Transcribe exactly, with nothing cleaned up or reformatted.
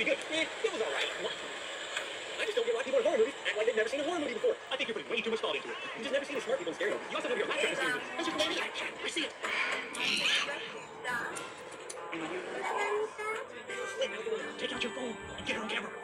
pretty good. Eh, it was all right. What? I just don't get why people in horror movies act like they've never seen a horror movie before. I think you're putting way too much thought into it. You've just never seen a smart people in stereo. You also know your hot track movie. That's just the way it is. I see it. Take out your phone and get her on camera.